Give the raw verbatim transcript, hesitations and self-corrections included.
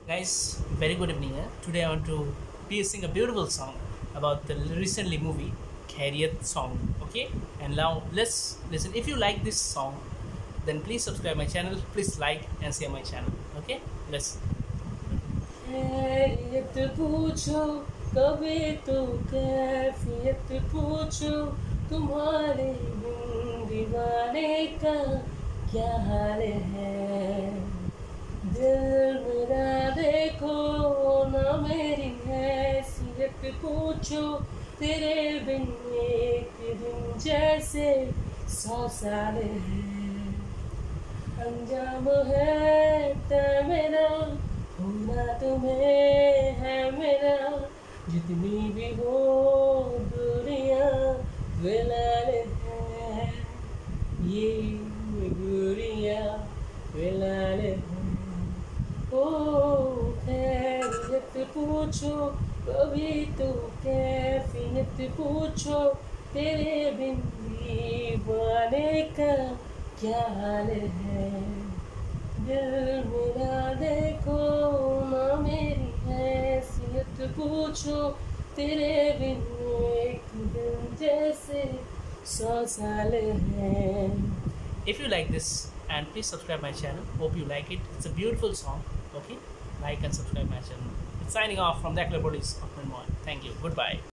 Guys, very good evening. Eh? Today I want to be sing a beautiful song about the recently movie Khairiyat song. Okay, and now let's listen. If you like this song, then please subscribe my channel. Please like and share my channel. Okay, let's. खैरियत पूछो कभी तो कैफियत पूछो तुम्हारे बिन दीवाने का क्या हाल है। दिल मेरा देखो ना मेरी हैसियत पूछो तेरे बिन एक दिन जैसे सौ साल है। अंजाम है तय मेरा होना तुम्हें है मेरा जितनी भी हो दूरियां फिलहाल है ये दूरियां फिलहाल है। ओ खैरियत पूछो कभी तो कैफियत पूछो तेरे बिन दीवाने का क्या हाल है। दिल मेरा देखो ना मेरी हैसियत पूछो तेरे बिन एक दिन जैसे सौ साल है। If you like this, and please subscribe my channel. Hope you like it. It's a beautiful song. Okay, like and subscribe my channel. It's signing off from the Police of Mrinmoy. Thank you. Goodbye.